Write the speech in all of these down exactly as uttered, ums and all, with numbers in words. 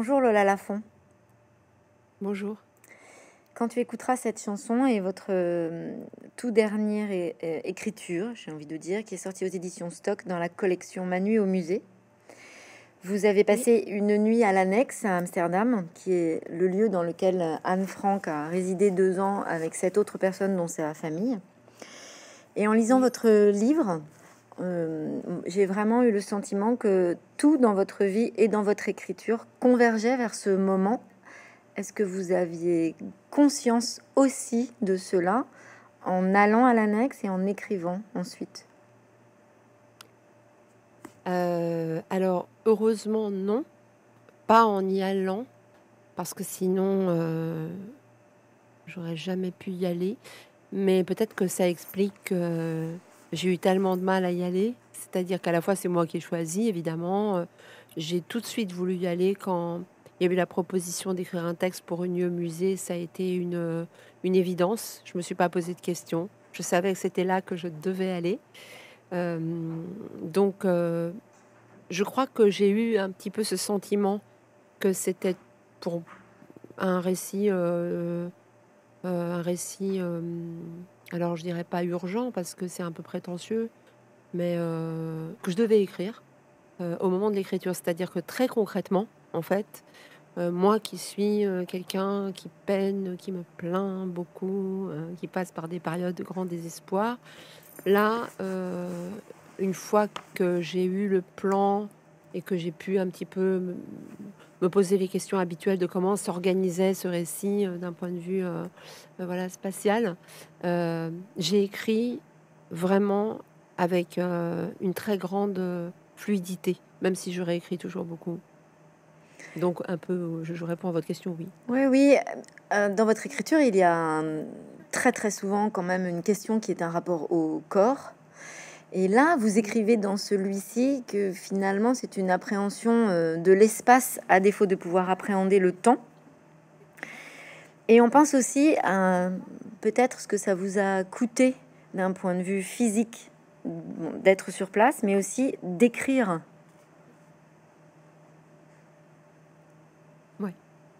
Bonjour Lola Lafont. Bonjour. Quand tu écouteras cette chanson et votre euh, tout dernière é- é- écriture, j'ai envie de dire, qui est sortie aux éditions Stock dans la collection Manu au musée, vous avez Oui, passé une nuit à l'Annexe à Amsterdam, qui est le lieu dans lequel Anne Frank a résidé deux ans avec cette autre personne dont c'est la famille. Et en lisant oui. votre livre, euh, j'ai vraiment eu le sentiment que tout dans votre vie et dans votre écriture convergeait vers ce moment. Est-ce que vous aviez conscience aussi de cela en allant à l'annexe et en écrivant ensuite? Euh, alors, heureusement, non, pas en y allant, parce que sinon, euh, j'aurais jamais pu y aller. Mais peut-être que ça explique que j'ai eu tellement de mal à y aller. C'est-à-dire qu'à la fois, c'est moi qui ai choisi, évidemment. Euh, J'ai tout de suite voulu y aller quand il y a eu la proposition d'écrire un texte pour une au musée. Ça a été une, euh, une évidence. Je me suis pas posé de questions. Je savais que c'était là que je devais aller. Euh, donc, euh, Je crois que j'ai eu un petit peu ce sentiment que c'était pour un récit, heu heu, un récit, hem, alors je dirais pas urgent parce que c'est un peu prétentieux, mais heu, que je devais écrire, heu, au moment de l'écriture. C'est-à-dire que très concrètement, en fait, heu, moi qui suis, heu, quelqu'un qui peine, qui me plaint beaucoup, heu, qui passe par des périodes de grand désespoir, là, heu, une fois que j'ai eu le plan et que j'ai pu un petit peu me me poser les questions habituelles de comment s'organisait ce récit, heu, d'un point de vue, heu heu, voilà, spatial, heu, j'ai écrit vraiment avec, heu, une très grande, heu, fluidité, même si je réécris toujours beaucoup. Donc un peu, je je réponds à votre question, oui. Oui, oui. Euh, dans votre écriture, il y a euh, très très souvent quand même une question qui est un rapport au corps. Et là, vous Mmh. écrivez dans celui-ci que finalement, c'est une appréhension euh, de l'espace à défaut de pouvoir appréhender le temps. Et on pense aussi à peut-être ce que ça vous a coûté d'un point de vue physique bon, d'être sur place, mais aussi d'écrire. Ouais.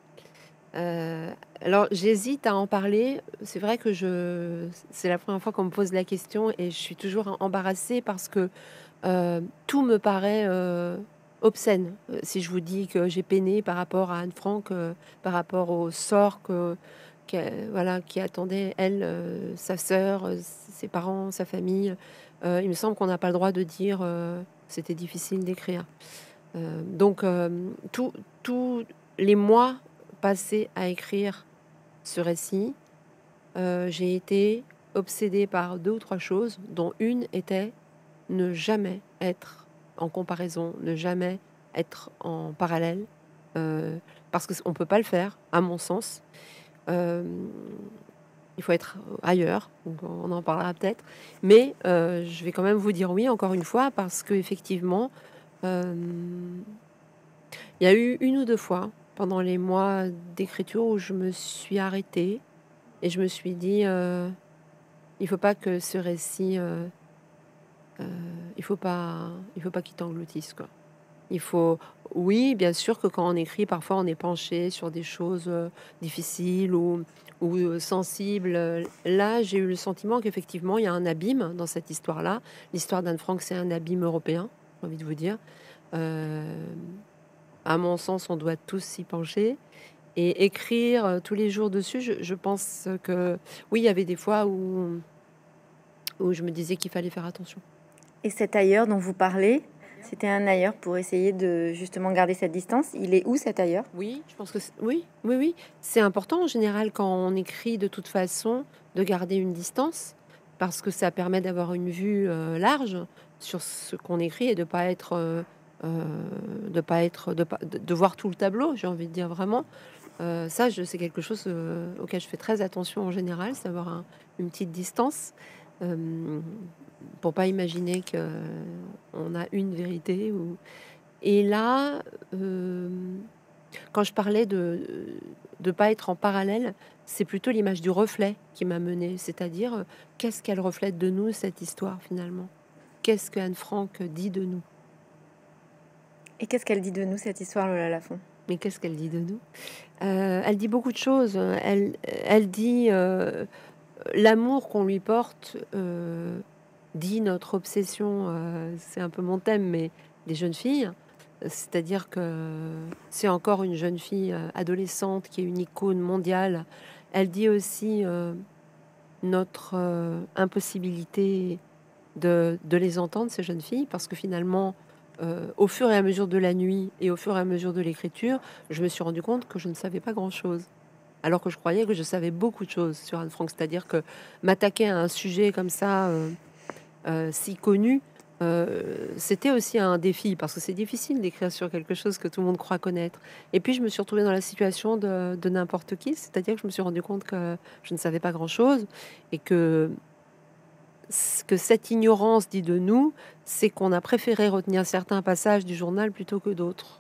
Heu, alors j'hésite à en parler. C'est vrai que je c'est la première fois qu'on me pose la question et je suis toujours em embarrassée parce que, heu, tout me paraît, heu, obscène. Heu, si je vous dis que j'ai peiné par rapport à Anne Frank, heu, par rapport au sort que qu'elle voilà, qui attendait elle, heu, sa sœur, heu, ses parents, sa famille, heu, il me semble qu'on n'a pas le droit de dire, heu, c'était difficile d'écrire. Heu, donc hem, tous tous les mois passés à écrire ce récit, heu, j'ai été obsédée par deux ou trois choses, dont une était ne jamais être en comparaison, ne jamais être en parallèle, heu, parce que c on peut pas le faire, à mon sens. Hem, il faut être ailleurs, donc on en parlera peut-être. Mais heu, je vais quand même vous dire oui, encore une fois, parce qu'effectivement, hem il y a eu une ou deux fois pendant les mois d'écriture où je me suis arrêtée et je me suis dit, heu: «Il faut pas que ce récit, heu heu, il faut pas il faut pas qu'il t'engloutisse, quoi». Il faut oui, bien sûr que quand on écrit, parfois, on est penché sur des choses, heu, difficiles ou ou heu, sensibles, heu. Là, j'ai eu le sentiment qu'effectivement, il y a un abîme dans cette histoire-là. L'histoire d'Anne Frank, c'est un abîme européen, j'ai envie de vous dire. Hem, à mon sens, on doit tous s'y pencher. Et écrire, heu, tous les jours dessus, je je pense que oui, il y avait des fois où où je me disais qu'il fallait faire attention. Et cet ailleurs dont vous parlez, c'était un ailleurs pour essayer de justement garder cette distance. Il est où cet ailleurs? Oui, je pense que c oui, oui, oui, c'est important en général quand on écrit de toute façon de garder une distance parce que ça permet d'avoir une vue, heu, large sur ce qu'on écrit et de pas être, heu heu, de pas être de pas de de voir tout le tableau, j'ai envie de dire vraiment. Heu, ça je c'est quelque chose, heu, auquel je fais très attention en général, c'est avoir un une petite distance, hem, pour pas imaginer qu'on a une vérité ou et là, hem, quand je parlais de de pas être en parallèle, c'est plutôt l'image du reflet qui m'a menée. C'est-à-dire, heu, qu'est-ce qu'elle reflète de nous cette histoire finalement? Qu'est-ce qu'Anne Frank dit de nous? Et qu'est-ce qu'elle dit de nous, cette histoire, Lola Lafont? Mais qu'est-ce qu'elle dit de nous? Euh, elle dit beaucoup de choses. Elle, elle dit euh, l'amour qu'on lui porte, euh, dit notre obsession, euh, c'est un peu mon thème, mais des jeunes filles. C'est-à-dire que c'est encore une jeune fille euh, adolescente qui est une icône mondiale. Elle dit aussi euh, notre euh, impossibilité de, de les entendre, ces jeunes filles, parce que finalement, euh, au fur et à mesure de la nuit et au fur et à mesure de l'écriture, je me suis rendu compte que je ne savais pas grand-chose. Alors que je croyais que je savais beaucoup de choses sur Anne Frank. C'est-à-dire que m'attaquer à un sujet comme ça, euh, euh, si connu, euh, c'était aussi un défi, parce que c'est difficile d'écrire sur quelque chose que tout le monde croit connaître. Et puis, je me suis retrouvée dans la situation de, de n'importe qui, c'est-à-dire que je me suis rendu compte que je ne savais pas grand-chose et que ce que cette ignorance dit de nous, c'est qu'on a préféré retenir certains passages du journal plutôt que d'autres.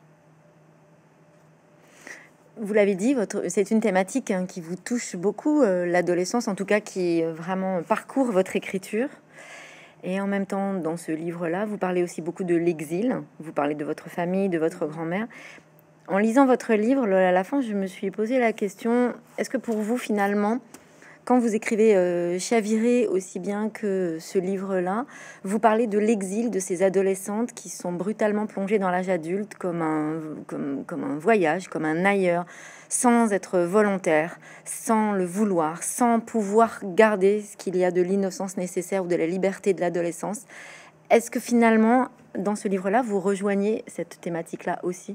Vous l'avez dit, votre, c'est une thématique hein, qui vous touche beaucoup, euh, l'adolescence, en tout cas qui euh, vraiment parcourt votre écriture. Et en même temps, dans ce livre-là, vous parlez aussi beaucoup de l'exil. Vous parlez de votre famille, de votre grand-mère. En lisant votre livre, à la fin, je me suis posé la question, est-ce que pour vous, finalement, quand vous écrivez euh, Chavirer aussi bien que ce livre-là, vous parlez de l'exil de ces adolescentes qui sont brutalement plongées dans l'âge adulte comme un, comme, comme un voyage, comme un ailleurs, sans être volontaire, sans le vouloir, sans pouvoir garder ce qu'il y a de l'innocence nécessaire ou de la liberté de l'adolescence. Est-ce que finalement, dans ce livre-là, vous rejoignez cette thématique-là aussi?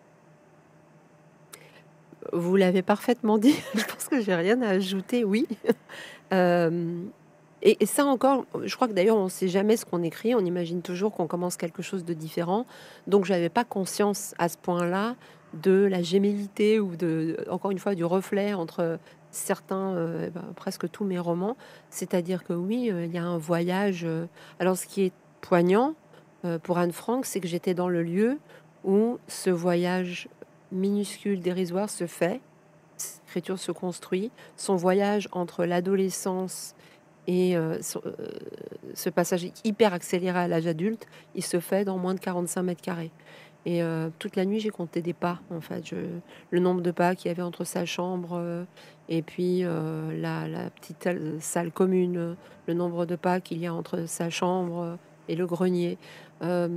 Vous l'avez parfaitement dit. Je pense que j'ai rien à ajouter. Oui. Euh, et, et ça encore, je crois que d'ailleurs on ne sait jamais ce qu'on écrit. On imagine toujours qu'on commence quelque chose de différent. Donc j'avais pas conscience à ce point-là de la gémellité ou de, encore une fois, du reflet entre certains, euh, ben, presque tous mes romans. C'est-à-dire que oui, euh, il y a un voyage. euh, Alors ce qui est poignant euh, pour Anne Frank, c'est que j'étais dans le lieu où ce voyage minuscule, dérisoire se fait, l'écriture se construit, son voyage entre l'adolescence et euh, so- euh, ce passage hyper accéléré à l'âge adulte, il se fait dans moins de quarante-cinq mètres carrés. Et euh, toute la nuit, j'ai compté des pas, en fait. Je- le nombre de pas qu'il y avait entre sa chambre euh, et puis euh, la, la petite salle, salle commune, euh, le nombre de pas qu'il y a entre sa chambre euh, et le grenier. Euh,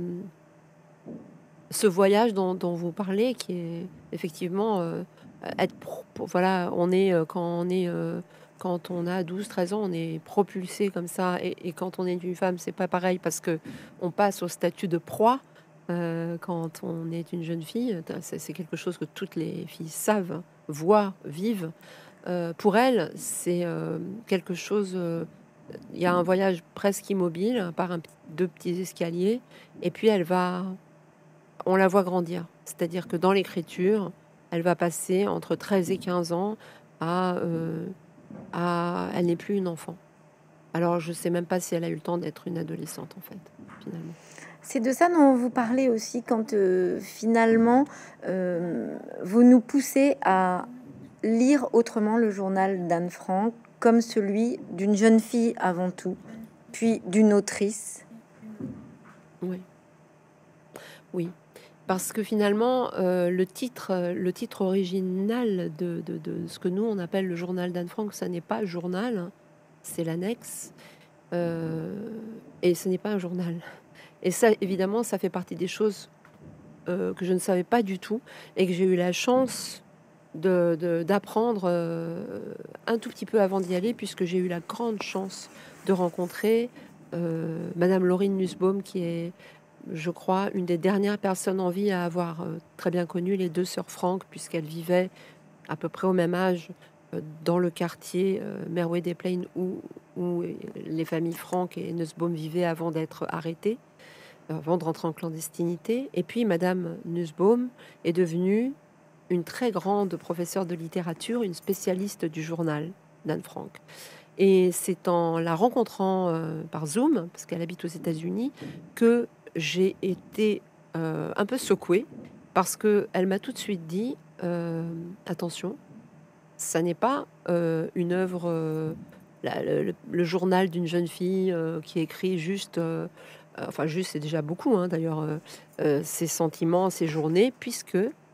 Ce voyage dont, dont vous parlez, qui est effectivement euh, être pro- pro- voilà, on est euh, quand on est euh, quand on a douze treize ans, on est propulsé comme ça, et, et quand on est une femme, c'est pas pareil parce que on passe au statut de proie. Euh, quand on est une jeune fille, c'est c'est quelque chose que toutes les filles savent, voient, vivent. Euh, pour elle, c'est euh, quelque chose. euh, Il y a un voyage presque immobile, par un, p- deux petits escaliers, et puis elle va on la voit grandir. C'est-à-dire que dans l'écriture, elle va passer entre treize et quinze ans à, euh, à elle n'est plus une enfant. Alors je sais même pas si elle a eu le temps d'être une adolescente en fait, finalement. C'est de ça dont vous parlez aussi quand euh, finalement euh, vous nous poussez à lire autrement le journal d'Anne Frank comme celui d'une jeune fille avant tout, puis d'une autrice. Oui, oui. Parce que finalement, euh, le titre, euh, le titre original de, de- de ce que nous on appelle le journal d'Anne Frank, ça n'est pas journal, hein, c'est l'annexe, euh, et ce n'est pas un journal. Et ça, évidemment, ça fait partie des choses euh, que je ne savais pas du tout et que j'ai eu la chance de, de- d'apprendre euh, un tout petit peu avant d'y aller, puisque j'ai eu la grande chance de rencontrer euh, Madame Laurine Nussbaum, qui est, je crois, une des dernières personnes en vie à avoir euh, très bien connu les deux sœurs Franck, puisqu'elles vivaient à peu près au même âge euh, dans le quartier euh, Merwe-des-Plaines où, où les familles Franck et Nussbaum vivaient avant d'être arrêtées, avant de rentrer en clandestinité. Et puis Madame Nussbaum est devenue une très grande professeure de littérature, une spécialiste du journal d'Anne Frank. Et c'est en la rencontrant euh, par Zoom, parce qu'elle habite aux États-Unis, que j'ai été euh, un peu secouée, parce que elle m'a tout de suite dit euh, attention, ça n'est pas euh, une œuvre, euh, la- le, le- le journal d'une jeune fille euh, qui écrit juste, euh, euh, enfin juste, c'est déjà beaucoup, hein, d'ailleurs, euh, euh, ses sentiments, ses journées, puisque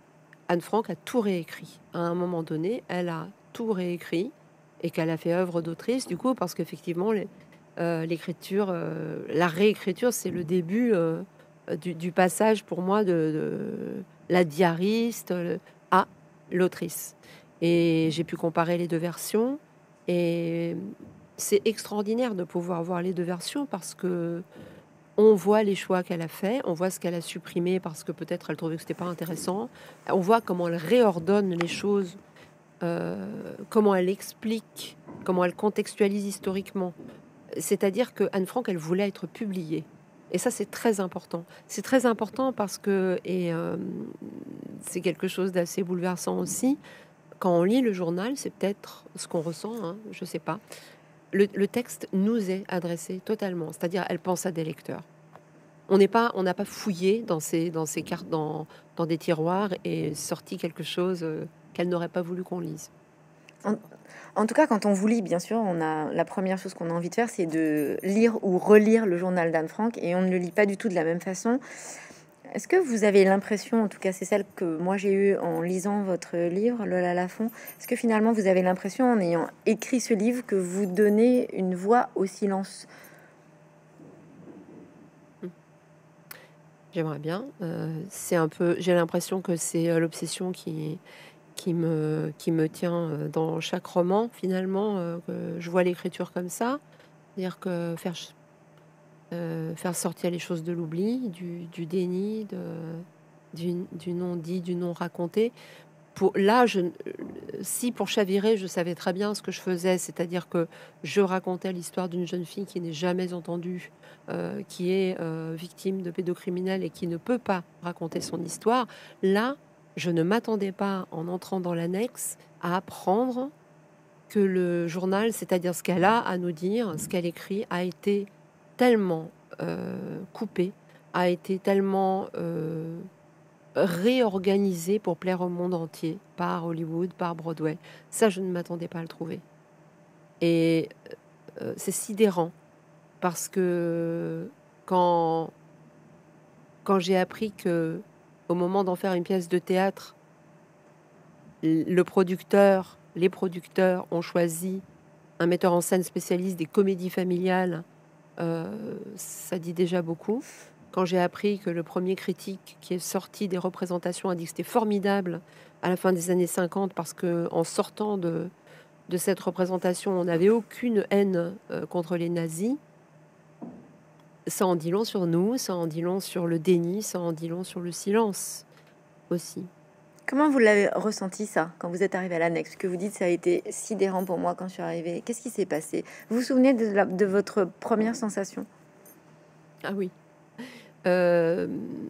Anne Frank a tout réécrit. À un moment donné, elle a tout réécrit et qu'elle a fait œuvre d'autrice, du coup, parce qu'effectivement, les- euh, l'écriture, euh, la réécriture, c'est le début euh, du, du passage pour moi de, de la diariste euh, à l'autrice. Et j'ai pu comparer les deux versions. Et c'est extraordinaire de pouvoir voir les deux versions parce que on voit les choix qu'elle a fait, on voit ce qu'elle a supprimé parce que peut-être elle trouvait que c'était pas intéressant. On voit comment elle réordonne les choses, euh, comment elle explique, comment elle contextualise historiquement. C'est-à-dire que Anne Frank, elle voulait être publiée. Et ça, c'est très important. C'est très important parce que, et euh, c'est quelque chose d'assez bouleversant aussi, quand on lit le journal, c'est peut-être ce qu'on ressent, hein, je sais pas. Le, le texte nous est adressé totalement, c'est-à-dire elle pense à des lecteurs. On n'est pas, on n'a pas fouillé dans ces, dans ces cartes, dans, dans des tiroirs et sorti quelque chose euh, qu'elle n'aurait pas voulu qu'on lise. En, en tout cas, quand on vous lit, bien sûr, on a la première chose qu'on a envie de faire, c'est de lire ou relire le journal d'Anne Frank, et on ne le lit pas du tout de la même façon. Est-ce que vous avez l'impression, en tout cas c'est celle que moi j'ai eue en lisant votre livre, Lola Lafont, est-ce que finalement vous avez l'impression, en ayant écrit ce livre, que vous donnez une voix au silence? J'aimerais bien. Euh, c'est un peu, j'ai l'impression que c'est euh, l'obsession qui, qui me, qui me tient euh, dans chaque roman, finalement, euh, que je vois l'écriture comme ça. C'est-à-dire que faire, ch- euh, faire sortir les choses de l'oubli, du, du déni, de, du, du non-dit, du non-raconté. Pour, là, je, euh, si pour chavirer, je savais très bien ce que je faisais, c'est-à-dire que je racontais l'histoire d'une jeune fille qui n'est jamais entendue, euh, qui est euh, victime de pédocriminels et qui ne peut pas raconter son histoire. Là, je ne m'attendais pas, en entrant dans l'annexe, à apprendre que le journal, c'est-à-dire ce qu'elle a à nous dire, ce qu'elle écrit, a été tellement euh, coupé, a été tellement euh, réorganisé pour plaire au monde entier, par Hollywood, par Broadway. Ça, je ne m'attendais pas à le trouver. Et euh, c'est sidérant, parce que quand, quand j'ai appris que, au moment d'en faire une pièce de théâtre, le producteur, les producteurs ont choisi un metteur en scène spécialiste des comédies familiales, euh, ça dit déjà beaucoup. Quand j'ai appris que le premier critique qui est sorti des représentations a dit que c'était formidable à la fin des années cinquante parce que en sortant de, de cette représentation, on n'avait aucune haine euh, contre les nazis, ça en dit long sur nous, ça en dit long sur le déni, ça en dit long sur le silence aussi. Comment vous l'avez ressenti ça, quand vous êtes arrivé à l'annexe? Que vous dites ça a été sidérant pour moi quand je suis arrivée. Qu'est-ce qui s'est passé? Vous vous souvenez de, la- de votre première sensation? Ah oui. Euh,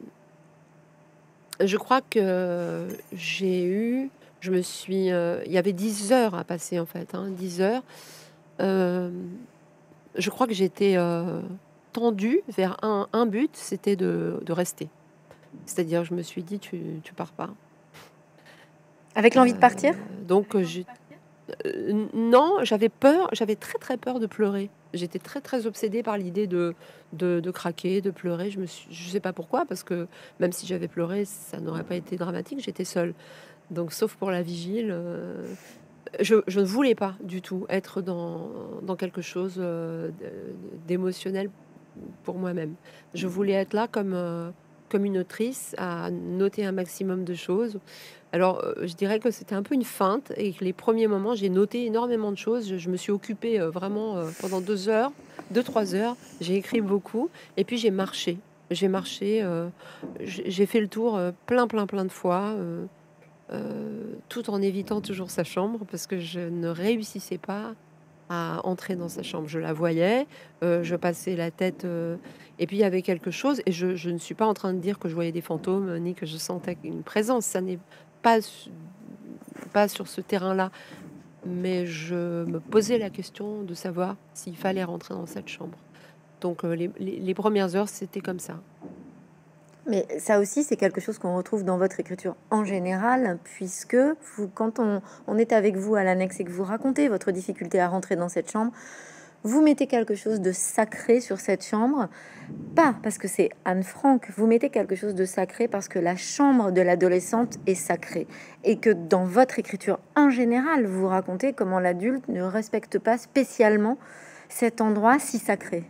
je crois que j'ai eu, je me suis, euh, il y avait dix heures à passer en fait, hein, dix heures. Euh, je crois que j'étais euh, tendue vers un, un but, c'était de, de rester. C'est-à-dire, je me suis dit, tu, tu pars pas. Avec l'envie de partir? Euh, donc, je, euh, non, j'avais peur, j'avais très très peur de pleurer. J'étais très très obsédée par l'idée de, de, de craquer, de pleurer. Je me suis, je sais pas pourquoi, parce que même si j'avais pleuré, ça n'aurait pas été dramatique. J'étais seule. Donc, sauf pour la vigile, euh, je, je ne voulais pas du tout être dans, dans quelque chose euh, d'émotionnel pour moi-même. Je voulais être là comme, euh, comme une autrice, à noter un maximum de choses. Alors, euh, je dirais que c'était un peu une feinte et que les premiers moments, j'ai noté énormément de choses. Je, je me suis occupée euh, vraiment euh, pendant deux heures, deux, trois heures. J'ai écrit beaucoup et puis j'ai marché. J'ai marché, euh, j'ai j'ai fait le tour euh, plein, plein, plein de fois. euh, euh, tout en évitant toujours sa chambre parce que je ne réussissais pas à entrer dans sa chambre. Je la voyais, euh, je passais la tête, euh, et puis il y avait quelque chose, et je, je ne suis pas en train de dire que je voyais des fantômes ni que je sentais une présence. Ça n'est pas, su- pas sur ce terrain-là, mais je me posais la question de savoir s'il fallait rentrer dans cette chambre. Donc euh, les, les- les premières heures, c'était comme ça. Mais ça aussi, c'est quelque chose qu'on retrouve dans votre écriture en général, puisque vous, quand on, on est avec vous à l'annexe et que vous racontez votre difficulté à rentrer dans cette chambre, vous mettez quelque chose de sacré sur cette chambre, pas parce que c'est Anne Frank, vous mettez quelque chose de sacré parce que la chambre de l'adolescente est sacrée et que dans votre écriture en général, vous racontez comment l'adulte ne respecte pas spécialement cet endroit si sacré.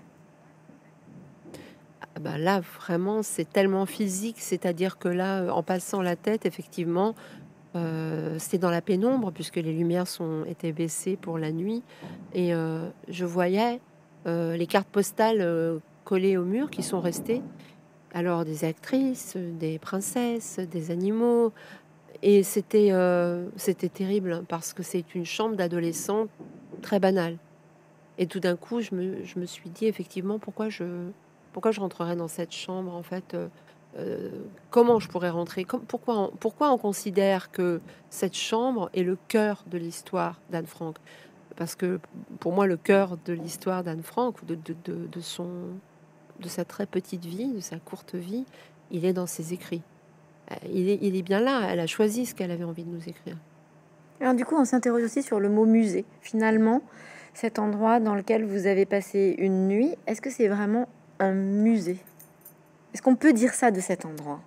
Ah bah là, vraiment, c'est tellement physique, c'est-à-dire que là, euh, en passant la tête, effectivement, euh, c'était dans la pénombre puisque les lumières sont étaient baissées pour la nuit et euh, je voyais euh, les cartes postales euh, collées au mur qui sont restées. Alors des actrices, des princesses, des animaux et c'était euh, c'était terrible parce que c'est une chambre d'adolescent très banale. Et tout d'un coup, je me, je me suis dit effectivement pourquoi je, pourquoi je rentrerais dans cette chambre en fait. Euh, euh, comment je pourrais rentrer comme, pourquoi, on, pourquoi on considère que cette chambre est le cœur de l'histoire d'Anne Frank? Parce que pour moi, le cœur de l'histoire d'Anne Frank, de, de, de, de son, de sa très petite vie, de sa courte vie, il est dans ses écrits. Euh, Il est, il est bien là. Elle a choisi ce qu'elle avait envie de nous écrire. Alors du coup, on s'interroge aussi sur le mot musée. Finalement, cet endroit dans lequel vous avez passé une nuit, est-ce que c'est vraiment un musée? Est-ce qu'on peut dire ça de cet endroit?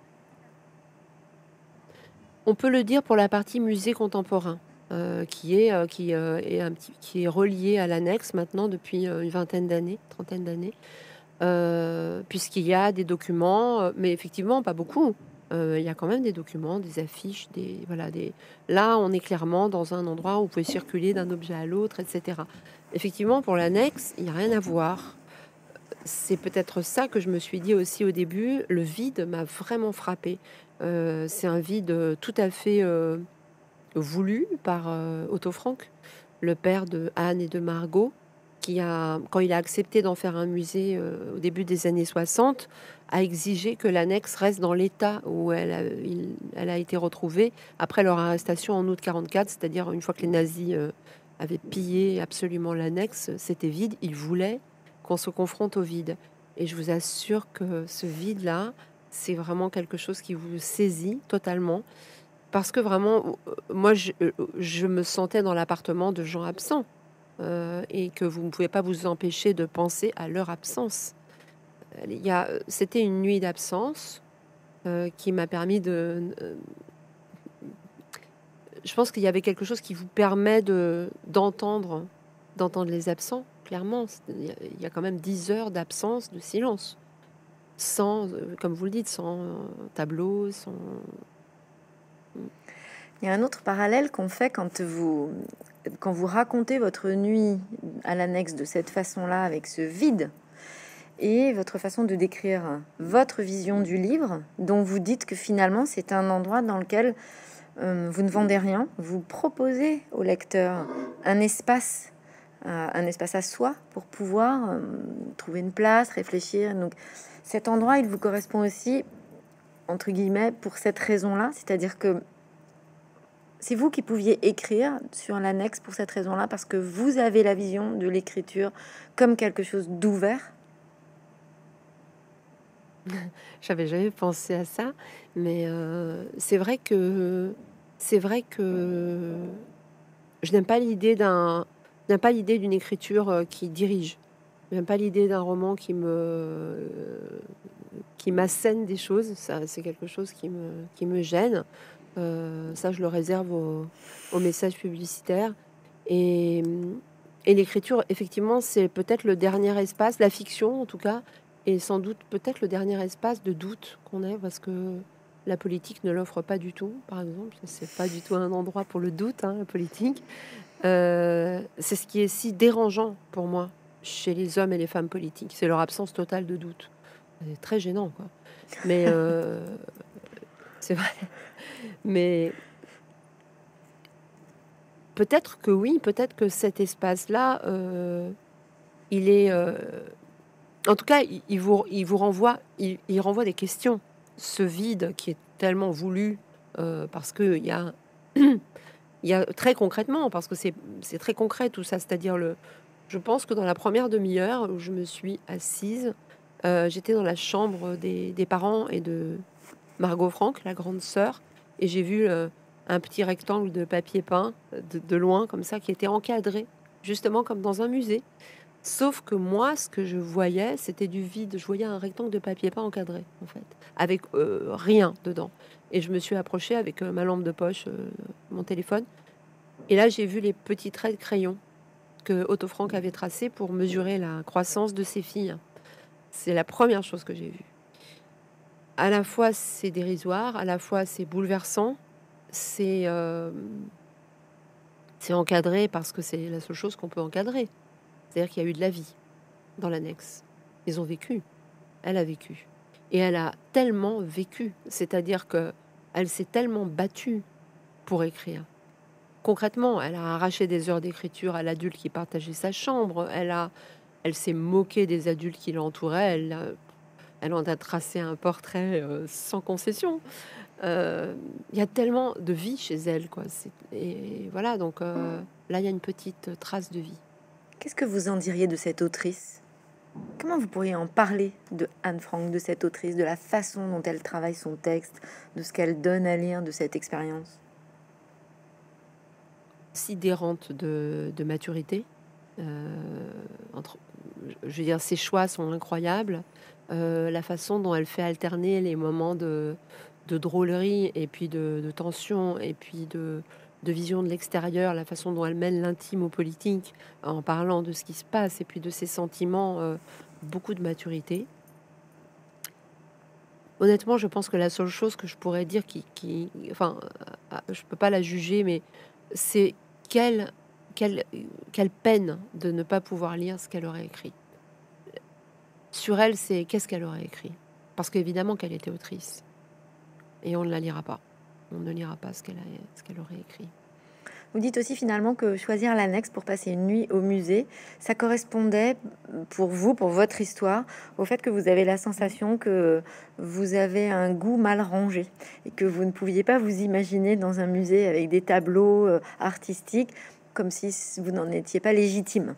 On peut le dire pour la partie musée contemporain, euh, qui est, euh, qui, euh, est un petit, qui est relié à l'annexe maintenant depuis euh, une vingtaine d'années, trentaine d'années, euh, puisqu'il y a des documents, euh, mais effectivement pas beaucoup. Euh, il y a quand même des documents, des affiches, des voilà, des. Là, on est clairement dans un endroit où vous pouvez circuler d'un objet à l'autre, et cetera. Effectivement, pour l'annexe, il n'y a rien à voir. C'est peut-être ça que je me suis dit aussi au début. Le vide m'a vraiment frappé. Euh, c'est un vide tout à fait euh, voulu par euh, Otto Frank, le père de Anne et de Margot, qui a, quand il a accepté d'en faire un musée euh, au début des années soixante, a exigé que l'annexe reste dans l'état où elle a, il- elle a été retrouvée après leur arrestation en août quarante-quatre, c'est-à-dire une fois que les nazis euh, avaient pillé absolument l'annexe, c'était vide. Il voulait qu'on se confronte au vide. Et je vous assure que ce vide-là, c'est vraiment quelque chose qui vous saisit totalement. Parce que vraiment, euh, moi, je, euh, je me sentais dans l'appartement de gens absents euh, et que vous ne pouvez pas vous empêcher de penser à leur absence. Euh, Il y a, euh, c'était une nuit d'absence euh, qui m'a permis de. euh, je pense qu'il y avait quelque chose qui vous permet de d'entendre, d'entendre les absents. Clairement, C'est- il y a, il y a quand même dix heures d'absence, de silence, sans, euh, comme vous le dites, sans euh, tableau, sans. Il y a un autre parallèle qu'on fait quand vous, quand vous racontez votre nuit à l'annexe de cette façon-là, avec ce vide, et votre façon de décrire votre vision du livre, dont vous dites que finalement c'est un endroit dans lequel euh, vous ne vendez rien, vous proposez au lecteur un espace, euh, un espace à soi pour pouvoir euh, trouver une place, réfléchir. Donc cet endroit, il vous correspond aussi, entre guillemets, pour cette raison-là, c'est-à-dire que c'est vous qui pouviez écrire sur l'annexe pour cette raison-là, parce que vous avez la vision de l'écriture comme quelque chose d'ouvert. J'avais jamais pensé à ça, mais heu, c'est vrai que c'est vrai que je n'aime pas l'idée d'un je n'aime pas l'idée d'une écriture, heu, qui dirige. Je n'aime pas l'idée d'un roman qui me qui m'assène des choses. Ça, c'est quelque chose qui me qui me gêne. Heu, ça, je le réserve aux aux messages publicitaires et mmh et l'écriture, effectivement, c'est peut-être le dernier espace, la fiction en tout cas, et sans doute peut-être le dernier espace de doute qu'on ait parce que la politique ne l'offre pas du tout, par exemple. C'est pas du tout un endroit pour le doute, hein, la politique. Heu, c'est ce qui est si dérangeant pour moi chez les hommes et les femmes politiques, c'est leur absence totale de doute. C'est très gênant, quoi. Mais heu, c'est vrai. Mais peut-être que oui, peut-être que cet espace-là, heu, il est, heu en tout cas, il il vous il vous renvoie il il renvoie des questions. Ce vide qui est tellement voulu, heu, parce qu'il y a il y a très concrètement, parce que c'est c'est très concret tout ça, c'est-à-dire le je pense que dans la première demi-heure où je me suis assise, heu, j'étais dans la chambre des des parents et de Margot Frank, la grande sœur, et j'ai vu, heu, un petit rectangle de papier peint, heu, de de loin comme ça, qui était encadré, justement comme dans un musée. Sauf que moi, ce que je voyais, c'était du vide. Je voyais un rectangle de papier pas encadré, en fait, avec euh, rien dedans. Et je me suis approchée avec euh, ma lampe de poche, euh, mon téléphone. Et là, j'ai vu les petits traits de crayon que Otto Frank avait tracés pour mesurer la croissance de ses filles. C'est la première chose que j'ai vue. À la fois, c'est dérisoire, à la fois, c'est bouleversant, c'est euh, c'est encadré parce que c'est la seule chose qu'on peut encadrer. C'est-à-dire qu'il y a eu de la vie dans l'annexe. Ils ont vécu. Elle a vécu. Et elle a tellement vécu. C'est-à-dire que elle s'est tellement battue pour écrire. Concrètement, elle a arraché des heures d'écriture à l'adulte qui partageait sa chambre. Elle a, elle s'est moquée des adultes qui l'entouraient. Elle, a- elle en a tracé un portrait euh, sans concession. Euh, Il y a tellement de vie chez elle, quoi. C'est- Et voilà, donc euh, là, il y a une petite trace de vie. Qu'est-ce que vous en diriez de cette autrice? Comment vous pourriez en parler de Anne Frank, de cette autrice, de la façon dont elle travaille son texte, de ce qu'elle donne à lire, de cette expérience? Sidérante de, de maturité. Euh, entre, je veux dire, ses choix sont incroyables. Euh, la façon dont elle fait alterner les moments de, de drôlerie et puis de, de tension et puis de, de vision de l'extérieur, la façon dont elle mêle l'intime au politique en parlant de ce qui se passe et puis de ses sentiments, euh, beaucoup de maturité. Honnêtement, je pense que la seule chose que je pourrais dire qui, qui enfin, euh, je peux pas la juger, mais c'est quelle, quelle, quelle peine de ne pas pouvoir lire ce qu'elle aurait écrit. Sur elle, c'est qu'est-ce qu'elle aurait écrit. Parce qu'évidemment qu'elle était autrice. Et on ne la lira pas. On ne lira pas ce qu'elle a, ce qu'elle aurait écrit. Vous dites aussi finalement que choisir l'annexe pour passer une nuit au musée, ça correspondait pour vous, pour votre histoire, au fait que vous avez la sensation que vous avez un goût mal rangé et que vous ne pouviez pas vous imaginer dans un musée avec des tableaux euh, artistiques comme si vous n'en étiez pas légitime.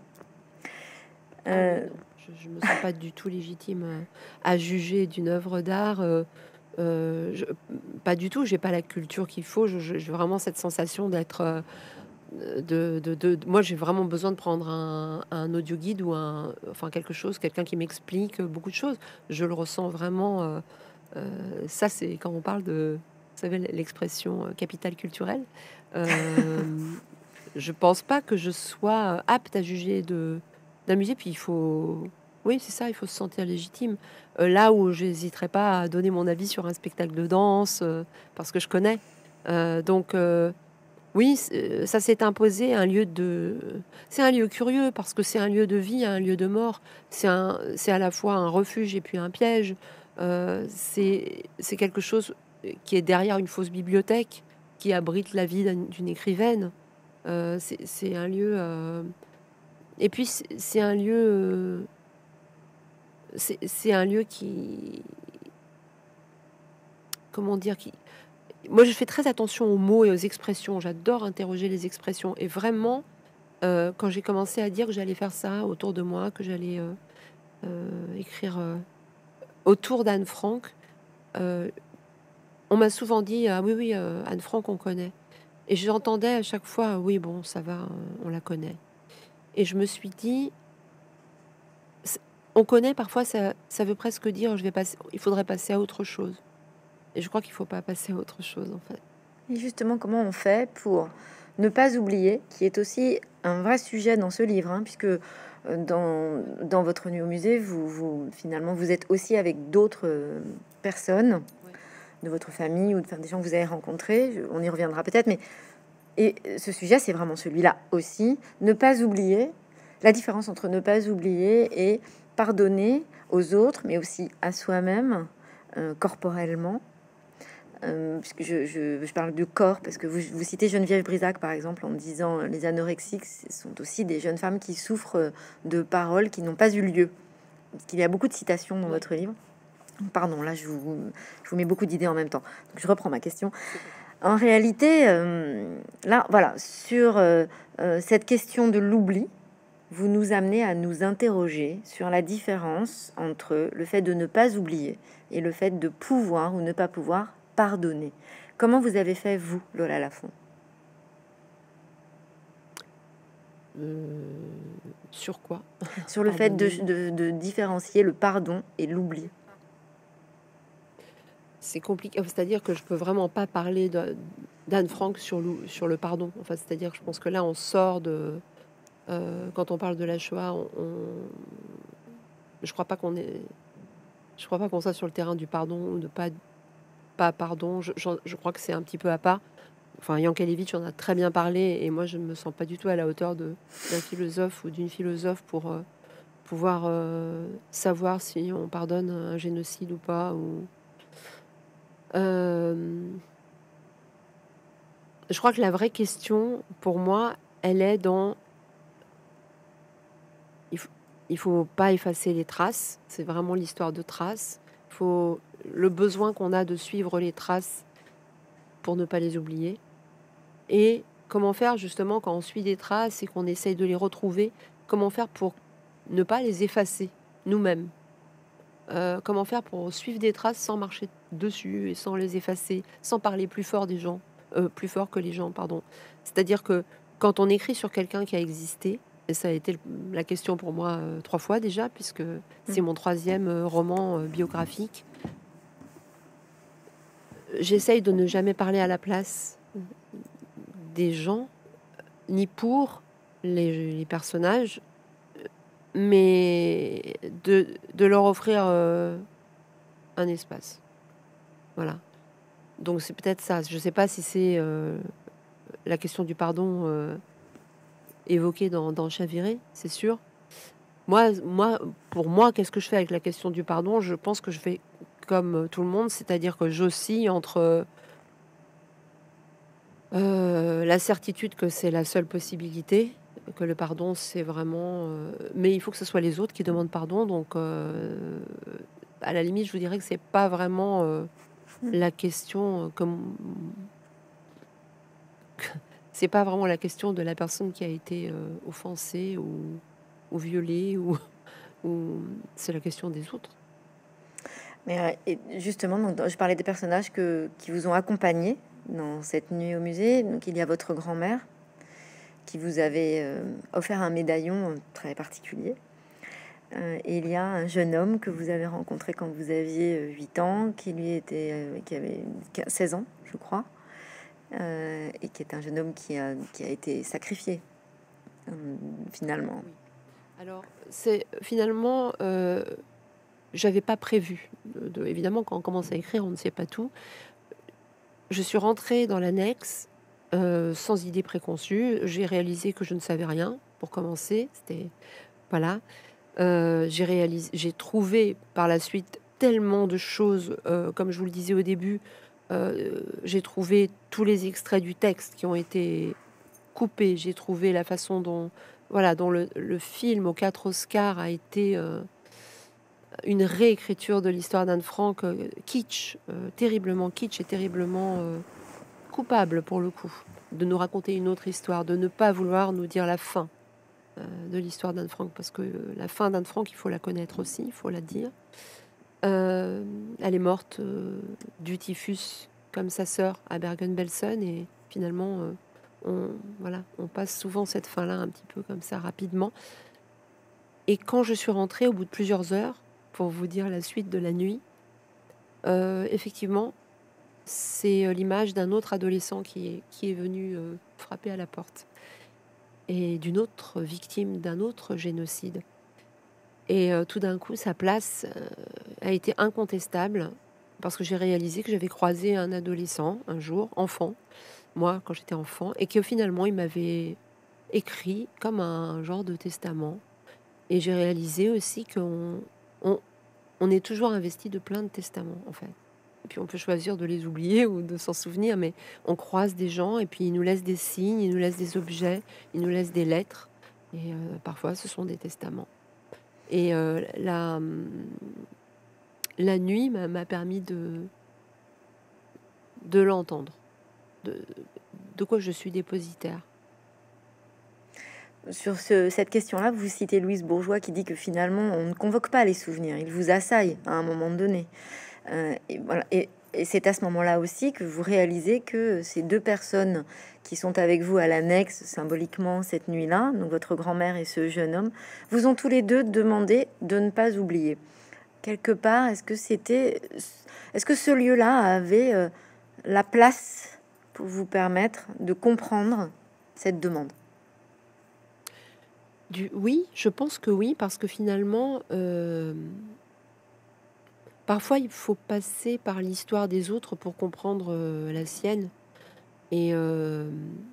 Ah oui, Euh, non. Je ne me sens pas du tout légitime euh, à juger d'une œuvre d'art. euh, euh, je- pas du tout. J'ai pas la culture qu'il faut. Je- je- J'ai vraiment cette sensation d'être euh, de, de, de- de- moi, j'ai vraiment besoin de prendre un, un audio guide ou un, enfin quelque chose, quelqu'un qui m'explique beaucoup de choses. Je le ressens vraiment. euh, euh, ça, c'est quand on parle de, vous savez, l'expression euh, capital culturel. Euh, je pense pas que je sois apte à juger de d'un musée. Puis il faut, oui, c'est ça, il faut se sentir légitime. Euh, là où j'hésiterais pas à donner mon avis sur un spectacle de danse, euh, parce que je connais. Euh, donc euh, oui, c'est- ça s'est imposé un lieu de. C'est un lieu curieux parce que c'est un lieu de vie, un lieu de mort. C'est un, c'est à la fois un refuge et puis un piège. Euh, c'est, c'est quelque chose qui est derrière une fausse bibliothèque qui abrite la vie d'un- d'une écrivaine. Euh, c'est, c'est un lieu. euh, Et puis c'est c'est un lieu. euh, C'est, c'est un lieu qui. Comment dire qui... Moi, je fais très attention aux mots et aux expressions. J'adore interroger les expressions. Et vraiment. Euh, quand j'ai commencé à dire que j'allais faire ça autour de moi, que j'allais euh, euh, écrire euh, autour d'Anne Frank, euh, on m'a souvent dit ah oui oui euh, Anne Frank on connaît et j'entendais à chaque fois oui bon ça va euh, on la connaît et je me suis dit c'est- on connaît parfois ça, ça veut presque dire je vais passer il faudrait passer à autre chose et je crois qu'il faut pas passer à autre chose en fait. et justement, comment on fait pour ne pas oublier, qui est aussi un vrai sujet dans ce livre, hein, puisque euh, dans, dans votre nuit au musée, vous, vous finalement vous êtes aussi avec d'autres euh, personnes Ouais. de votre famille ou de, enfin, des gens que vous avez rencontrés. Je- On y reviendra peut-être, mais et ce sujet, c'est vraiment celui-là aussi. Ne pas oublier la différence entre ne pas oublier et pardonner aux autres, mais aussi à soi-même, euh, corporellement. Euh, puisque je, je, je parle du corps, parce que vous, vous citez Geneviève Brisac, par exemple, en disant euh, les anorexiques ce sont aussi des jeunes femmes qui souffrent euh, de paroles qui n'ont pas eu lieu. Parce qu'il y a beaucoup de citations dans Ouais, votre livre. Pardon, là, je vous, je vous mets beaucoup d'idées en même temps. Donc, je reprends ma question. c'est pas grave. En réalité, euh, là, voilà, sur euh, euh, cette question de l'oubli, vous nous amenez à nous interroger sur la différence entre le fait de ne pas oublier et le fait de pouvoir ou ne pas pouvoir pardonner. Comment vous avez fait, vous, Lola Lafont? Euh, sur quoi? Sur le fait de, Pardonner. de- de différencier le pardon et l'oubli. C'est compliqué. C'est-à-dire que je peux vraiment pas parler de- d'Anne Frank sur le, sur le pardon. Enfin, c'est-à-dire que je pense que là, on sort de... euh, quand on parle de la Shoah, on, on- je crois pas qu'on est... Je crois pas qu'on soit sur le terrain du pardon ou de pas, pas pardon. Je, j'en- je crois que c'est un petit peu à part. Enfin, Yankelevitch en a très bien parlé et moi, je me sens pas du tout à la hauteur de, d'un philosophe ou d'une philosophe pour euh, pouvoir euh, savoir si on pardonne un génocide ou pas. Ou... Euh, je crois que la vraie question, pour moi, elle est dans... Il faut, il faut pas effacer les traces. C'est vraiment l'histoire de traces. Il faut le besoin qu'on a de suivre les traces pour ne pas les oublier. Et comment faire justement quand on suit des traces et qu'on essaye de les retrouver, comment faire pour ne pas les effacer nous-mêmes. Euh, comment faire pour suivre des traces sans marcher dessus et sans les effacer, sans parler plus fort des gens, euh, plus fort que les gens, pardon. C'est-à-dire que quand on écrit sur quelqu'un qui a existé, et ça a été le- la question pour moi euh, trois fois déjà, puisque c'est mon troisième euh, roman euh, biographique, j'essaye de ne jamais parler à la place des gens, ni pour les, les personnages, mais de, de leur offrir euh, un espace. Voilà. Donc c'est peut-être ça. Je ne sais pas si c'est euh, la question du pardon euh, évoquée dans, dans Chaviré, c'est sûr. Moi, moi, pour moi, qu'est-ce que je fais avec la question du pardon? Je pense que je fais comme tout le monde, c'est-à-dire que j'oscille entre euh, la certitude que c'est la seule possibilité, que le pardon, c'est vraiment... euh, mais il faut que ce soit les autres qui demandent pardon. Donc, euh, à la limite, je vous dirais que c'est pas vraiment euh, la question... euh, comme c'est pas vraiment la question de la personne qui a été euh, offensée ou, ou violée, ou, ou c'est la question des autres. Mais euh, et justement, donc, je parlais des personnages que, qui vous ont accompagné dans cette nuit au musée. Donc, il y a votre grand-mère qui vous avait euh, offert un médaillon euh, très particulier. Euh, et il y a un jeune homme que vous avez rencontré quand vous aviez euh, huit ans, qui lui était, euh, qui avait seize ans, je crois, euh, et qui est un jeune homme qui a, qui a été sacrifié, euh, finalement. Oui. Alors, c'est finalement, euh, j'avais pas prévu. De, de- évidemment, quand on commence à écrire, on ne sait pas tout. Je suis rentrée dans l'annexe euh, sans idée préconçue. J'ai réalisé que je ne savais rien pour commencer. C'était voilà. Euh, j'ai réalisé, j'ai trouvé par la suite tellement de choses, euh, comme je vous le disais au début. Euh, j'ai trouvé tous les extraits du texte qui ont été coupés. J'ai trouvé la façon dont voilà dont le, le film aux quatre Oscars a été euh, une réécriture de l'histoire d'Anne Frank, euh, kitsch, euh, terriblement kitsch et terriblement euh, coupable pour le coup, de nous raconter une autre histoire, de ne pas vouloir nous dire la fin euh, de l'histoire d'Anne Frank, parce que euh, la fin d'Anne Frank, il faut la connaître aussi, il faut la dire. Euh, elle est morte euh, du typhus, comme sa sœur à Bergen-Belsen, et finalement, euh, on, voilà, on passe souvent cette fin-là un petit peu comme ça rapidement. Et quand je suis rentrée, au bout de plusieurs heures, pour vous dire la suite de la nuit, euh, effectivement, c'est euh, l'image d'un autre adolescent qui est, qui est venu euh, frapper à la porte, et d'une autre victime d'un autre génocide. Et euh, tout d'un coup, sa place euh, a été incontestable parce que j'ai réalisé que j'avais croisé un adolescent un jour, enfant, moi quand j'étais enfant, et que finalement il m'avait écrit comme un genre de testament. Et j'ai réalisé aussi qu'on on, on est toujours investi de plein de testaments en fait. Et puis on peut choisir de les oublier ou de s'en souvenir, mais on croise des gens et puis ils nous laissent des signes, ils nous laissent des objets, ils nous laissent des lettres. Et euh, parfois ce sont des testaments. Et euh, la, la nuit m'a m'a permis de, de l'entendre, de, de quoi je suis dépositaire. Sur ce- cette question-là, vous citez Louise Bourgeois qui dit que finalement, on ne convoque pas les souvenirs, ils vous assaillent à un moment donné. Euh, et voilà. Et et c'est à ce moment-là aussi que vous réalisez que ces deux personnes qui sont avec vous à l'annexe symboliquement cette nuit-là, donc votre grand-mère et ce jeune homme, vous ont tous les deux demandé de ne pas oublier. Quelque part, est-ce que c'était, est-ce que ce lieu-là avait euh, la place pour vous permettre de comprendre cette demande? Du, oui, je pense que oui, parce que finalement, euh, parfois il faut passer par l'histoire des autres pour comprendre euh, la sienne. Et euh,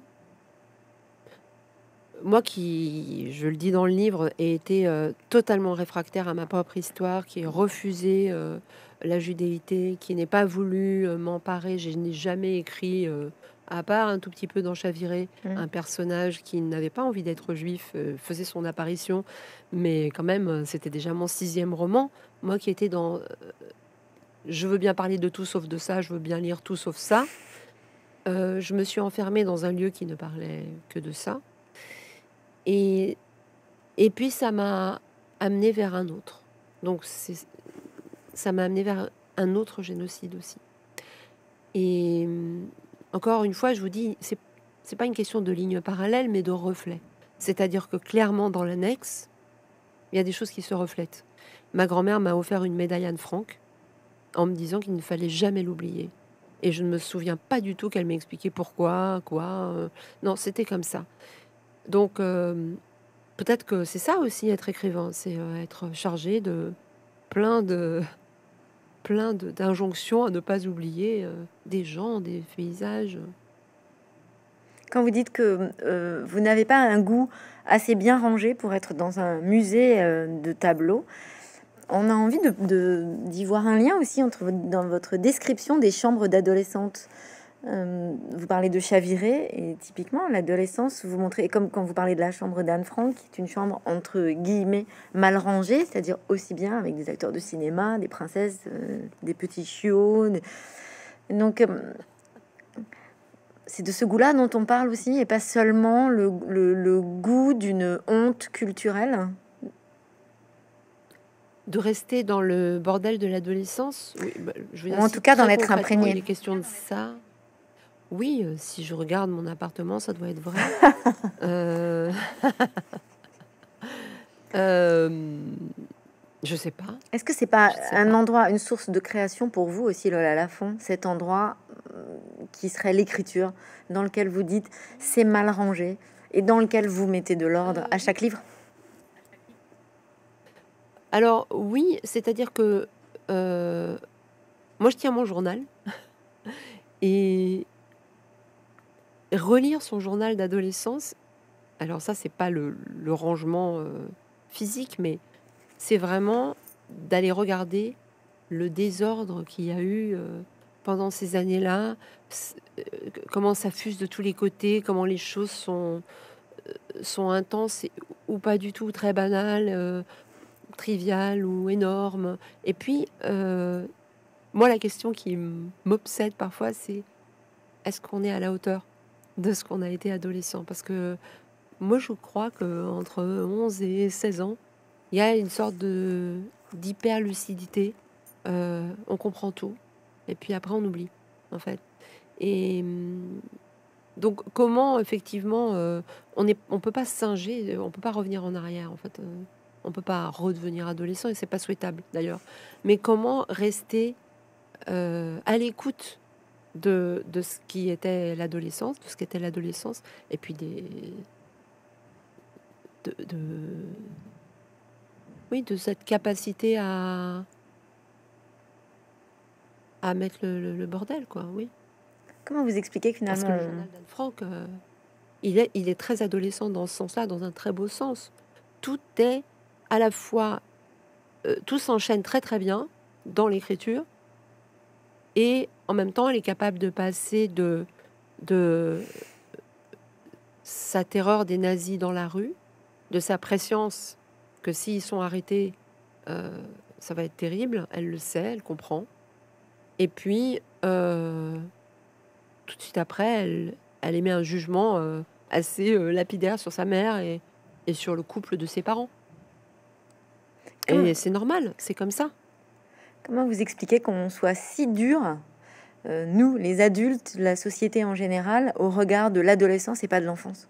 moi qui, je le dis dans le livre, ai été euh, totalement réfractaire à ma propre histoire, qui ai refusé euh, la judéité, qui n'ai pas voulu euh, m'emparer, je n'ai jamais écrit, euh, à part un tout petit peu dans Chaviré, Mm. un personnage qui n'avait pas envie d'être juif, euh, faisait son apparition, mais quand même, euh, c'était déjà mon sixième roman. Moi qui étais dans... euh, je veux bien parler de tout sauf de ça, je veux bien lire tout sauf ça. Euh, je me suis enfermée dans un lieu qui ne parlait que de ça. Et, et puis, ça m'a amené vers un autre. Donc, c'est, ça m'a amené vers un autre génocide aussi. Et hum, encore une fois, je vous dis, c'est, c'est pas une question de ligne parallèle, mais de reflet. C'est-à-dire que clairement, dans l'annexe, il y a des choses qui se reflètent. Ma grand-mère m'a offert une médaille Anne Frank en me disant qu'il ne fallait jamais l'oublier. Et je ne me souviens pas du tout qu'elle m'ait expliqué pourquoi, quoi. euh, non, c'était comme ça. Donc, euh, peut-être que c'est ça aussi, être écrivain, c'est euh, être chargé de plein de plein de- d'injonctions à ne pas oublier euh, des gens, des paysages. Quand vous dites que euh, vous n'avez pas un goût assez bien rangé pour être dans un musée euh, de tableaux, on a envie de, de- d'y voir un lien aussi entre votre- dans votre description des chambres d'adolescentes. Euh, vous parlez de Chaviré et typiquement l'adolescence, vous montrez, comme quand vous parlez de la chambre d'Anne Frank, qui est une chambre entre guillemets mal rangée, c'est-à-dire aussi bien avec des acteurs de cinéma, des princesses, euh, des petits chiots. des- Donc euh, c'est de ce goût-là dont on parle aussi, et pas seulement le, le- le goût d'une honte culturelle. De rester dans le bordel de l'adolescence, oui, bah, je veux Ou dire, en si tout cas d'en très être concrètement il imprégné. est question de ça, oui, euh, si je regarde mon appartement, ça doit être vrai. Euh, euh, je sais pas, Est-ce que c'est pas je sais un pas. endroit, une source de création pour vous aussi, Lola Lafont, cet endroit euh, qui serait l'écriture, dans lequel vous dites c'est mal rangé et dans lequel vous mettez de l'ordre Euh, à chaque livre? alors oui, c'est-à-dire que euh, moi je tiens mon journal et relire son journal d'adolescence, alors ça, c'est pas le, le rangement euh, physique, mais c'est vraiment d'aller regarder le désordre qu'il y a eu euh, pendant ces années-là, s- euh, comment ça fuse de tous les côtés, comment les choses sont, sont intenses et- ou pas du tout, très banales, euh, triviales ou énormes. Et puis, euh, moi, la question qui m- m'obsède parfois, c'est est-ce qu'on est à la hauteur de ce qu'on a été adolescent? Parce que moi, je crois que entre onze et seize ans, il y a une sorte de d'hyper-lucidité. Euh, on comprend tout. Et puis après, on oublie, en fait. Et hum, donc, comment, effectivement, euh, on est, on peut pas se singer, on peut pas revenir en arrière, en fait. euh, on peut pas redevenir adolescent, et c'est pas souhaitable, d'ailleurs. Mais comment rester euh, à l'écoute de, de ce qui était l'adolescence, de ce qu'était l'adolescence, et puis des, de, de- oui, de cette capacité à, à mettre le, le- le bordel, quoi, oui. Comment vous expliquez que Parce finalement, que le on- journal d'Anne Frank, euh, il est, il est très adolescent dans ce sens-là, dans un très beau sens. Tout est à la fois, euh, tout s'enchaîne très très bien dans l'écriture, et en même temps, elle est capable de passer de, de sa terreur des nazis dans la rue, de sa prescience que s'ils sont arrêtés, euh, ça va être terrible. Elle le sait, elle comprend. Et puis, euh, tout de suite après, elle, elle émet un jugement euh, assez euh, lapidaire sur sa mère et, et sur le couple de ses parents. comment, Et c'est normal, c'est comme ça. comment vous expliquez qu'on soit si dur euh, nous, les adultes, la société en général, au regard de l'adolescence et pas de l'enfance?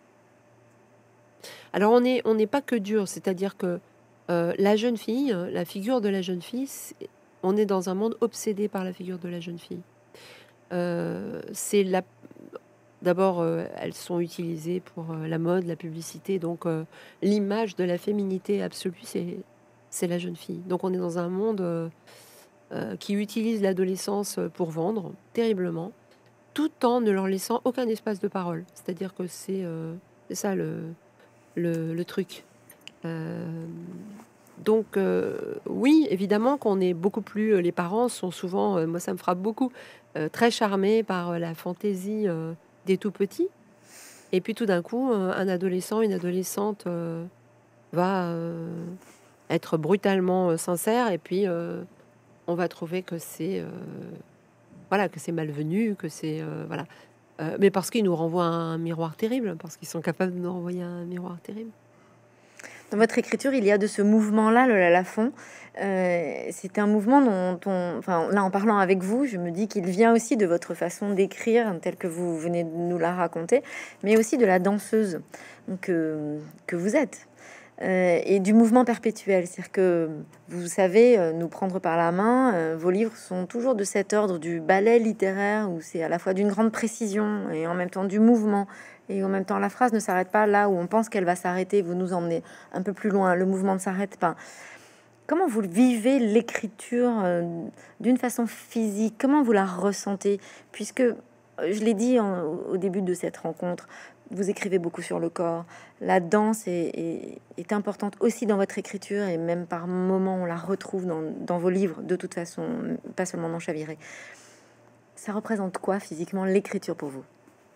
Alors on est on n'est pas que dur, c'est-à-dire que euh, la jeune fille, euh, la figure de la jeune fille, c'est- on est dans un monde obsédé par la figure de la jeune fille. Euh, c'est la D'abord, euh, elles sont utilisées pour euh, la mode, la publicité, donc euh, l'image de la féminité absolue, c'est c'est la jeune fille. Donc on est dans un monde euh, euh, qui utilise l'adolescence euh, pour vendre terriblement, tout en ne leur laissant aucun espace de parole. C'est-à-dire que c'est euh, c'est ça le, le, le truc. Euh, donc euh, oui, évidemment qu'on est beaucoup plus... euh, Les parents sont souvent, euh, moi ça me frappe beaucoup, euh, très charmés par euh, la fantaisie euh, des tout petits. Et puis tout d'un coup, euh, un adolescent, une adolescente euh, va euh, être brutalement euh, sincère et puis euh, on va trouver que c'est euh, voilà, que c'est malvenu, que c'est euh, voilà. Euh, mais parce qu'ils nous renvoient un miroir terrible, parce qu'ils sont capables de nous renvoyer un miroir terrible. Dans votre écriture, il y a de ce mouvement-là, le Lala-fond. Euh, c'est un mouvement dont on, enfin, là, en parlant avec vous, je me dis qu'il vient aussi de votre façon d'écrire, telle que vous venez de nous la raconter, mais aussi de la danseuse que, que vous êtes. Euh, et du mouvement perpétuel, c'est-à-dire que vous savez euh, nous prendre par la main. Euh, vos livres sont toujours de cet ordre du ballet littéraire, où c'est à la fois d'une grande précision et en même temps du mouvement, et en même temps la phrase ne s'arrête pas là où on pense qu'elle va s'arrêter. Vous nous emmenez un peu plus loin, le mouvement ne s'arrête pas. Comment vous vivez l'écriture euh, d'une façon physique? Comment vous la ressentez? Puisque, euh, je l'ai dit en- au début de cette rencontre, vous écrivez beaucoup sur le corps. La danse est, est- est importante aussi dans votre écriture et même par moments on la retrouve dans, dans vos livres, de toute façon, pas seulement dans Chaviré. Ça représente quoi physiquement l'écriture pour vous?